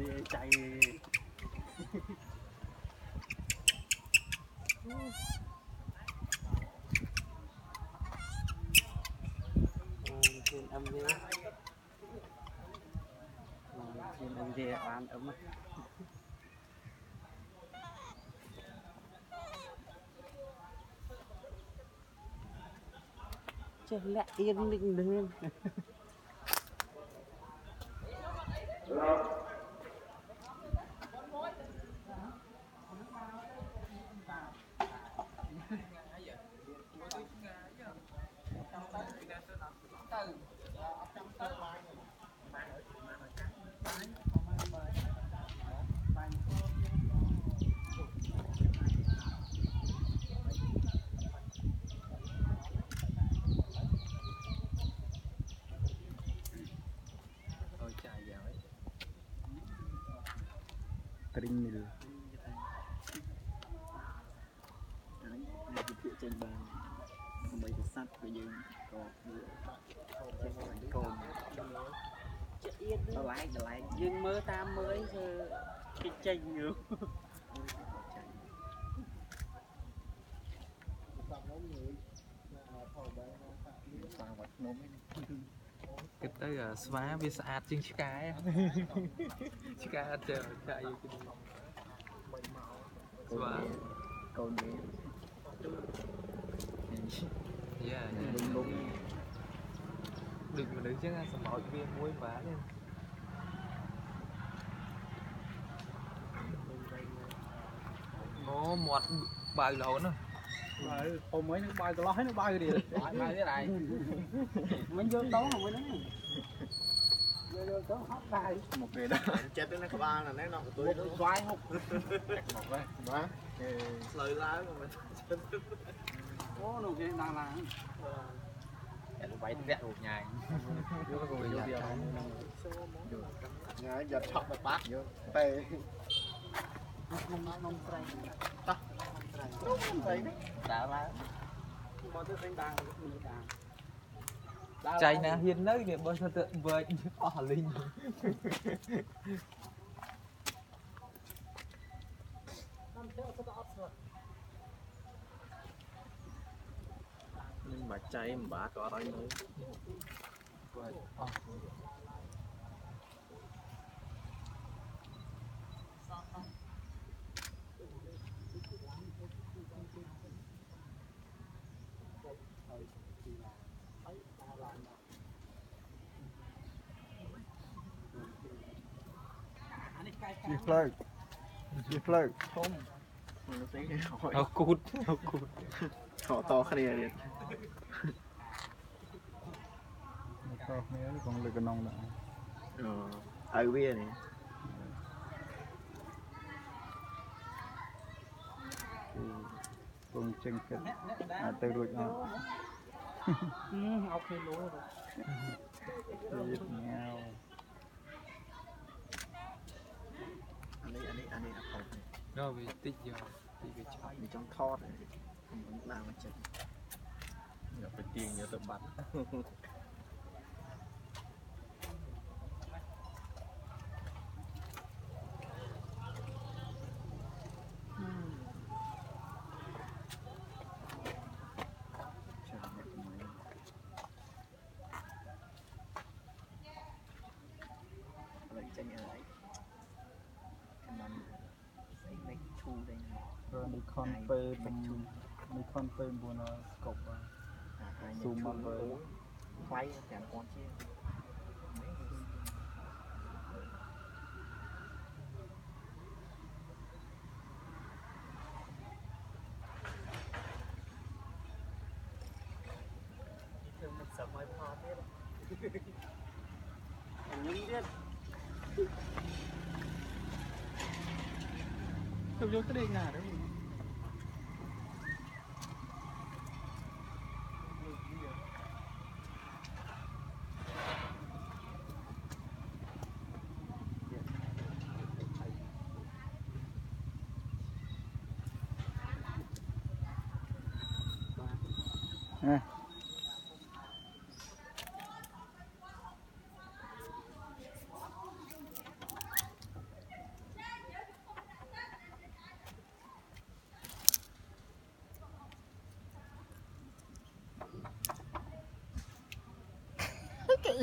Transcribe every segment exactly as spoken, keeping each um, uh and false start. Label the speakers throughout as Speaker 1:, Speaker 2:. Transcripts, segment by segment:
Speaker 1: đi chạy trên âm ghê trên âm ghê bán ấm chứ lẽ yên ninh lên Tring mil trên bàn mấy cái sắt bây giờ còn nó lại nó lại nhưng mơ tam mới cái chanh nữa
Speaker 2: cái tới là xóa với sạch trên chiếc cái chiếc cái chờ chạy xóa
Speaker 1: còn gì
Speaker 2: yeah đừng mà đứng chứ nghe sầm mọi viên muối vá lên nó một bài lẩu nữa
Speaker 1: hôm mấy nó bay cái lói nó bay cái gì bay bay thế này mấy vô tốn không mới đấy vô tốn hot bay một người đó chết tới nó có ba là nét nó tôi nó xoay không một đây đó lời lá của mình ô nó cái đang làm cái bay vẹn một nhài vô cái vô vô nhài giật chọc một bát vô tê không nói không trai ta không trai đá lá bao nhiêu đánh đàn
Speaker 2: chạy nè hiền nơi kìa bao giờ tự với ở linh
Speaker 1: nhưng mà chạy mà bà có đây nữa
Speaker 3: Chị Fleur Chị Fleur
Speaker 1: không
Speaker 2: nó cút nó cút
Speaker 1: họ to cái này đi
Speaker 3: to nữa còn lực nông nữa
Speaker 1: ờ ai biết này
Speaker 3: cùng chân kết à từ rồi đó
Speaker 1: học thì lúa rồi
Speaker 3: giết nhau
Speaker 1: anh ấy anh ấy anh ấy học
Speaker 2: nó bị tích giờ thì bị chạy
Speaker 1: bị trong thót này không có nào mà chạy
Speaker 2: giờ phải tiền nhớ tự bắn
Speaker 3: rồi đi con phê tầm đi con phê buồn là cục zoom mà với
Speaker 1: quay chẳng con chia mình sợ mai pha thế nhưng biết không vô cái điện nào đấy
Speaker 3: à.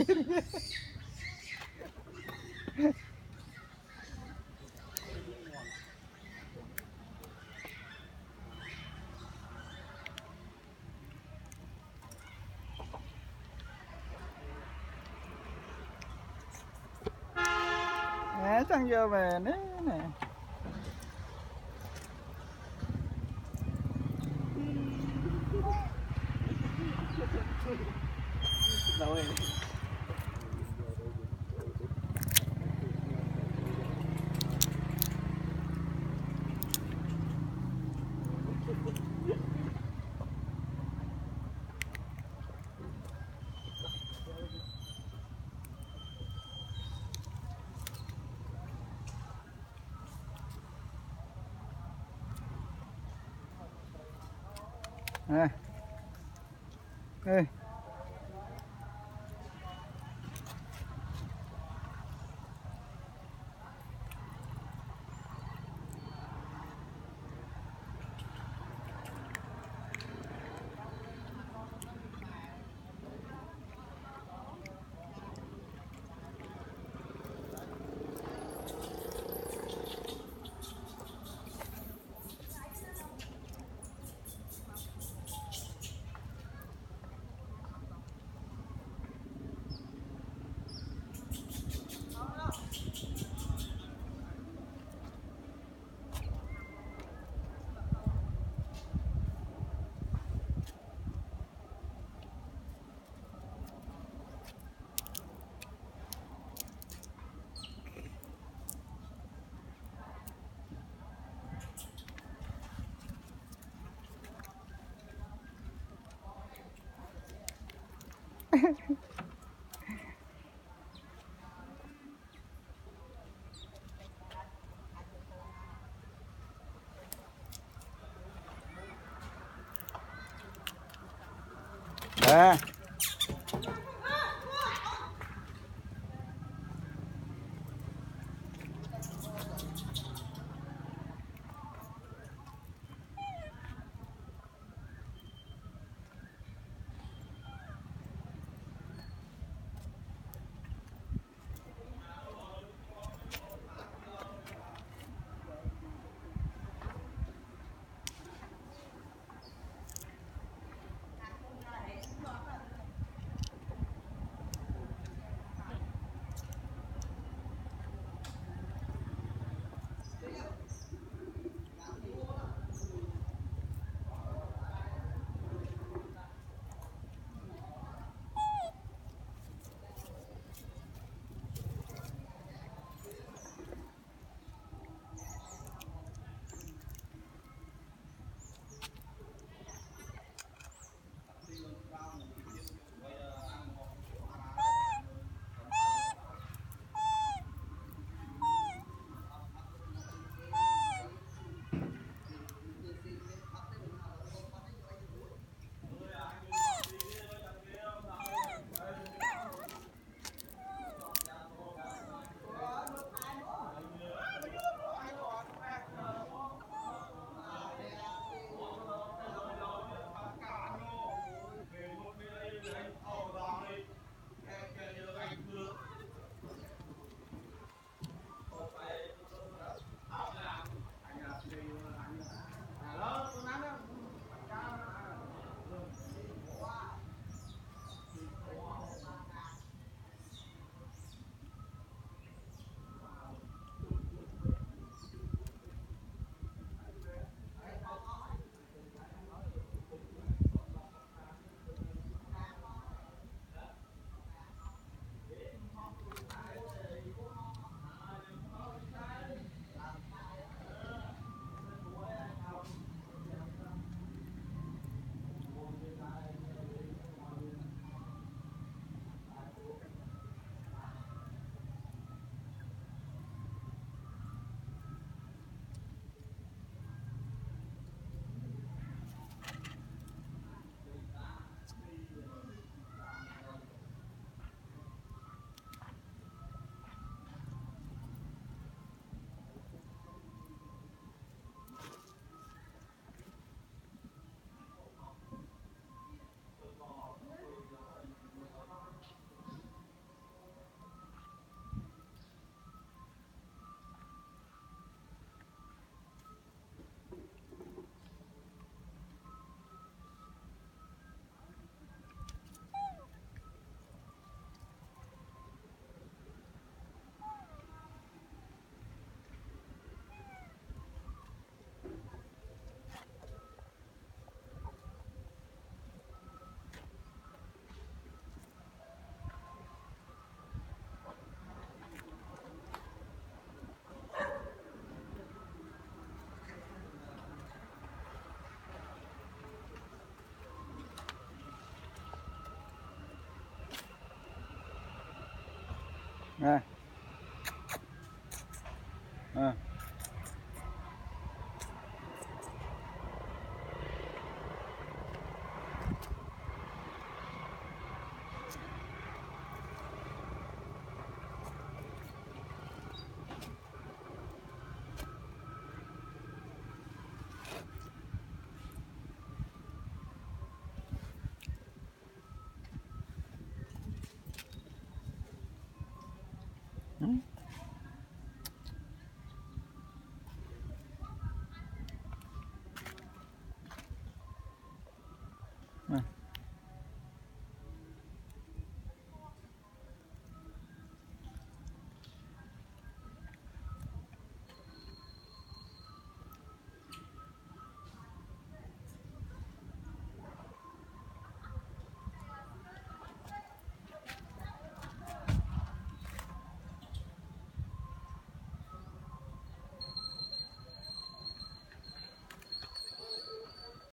Speaker 3: Nè chẳng vô về nè nè.
Speaker 1: Rồi.
Speaker 3: Nè. Ê. Nè. nè à.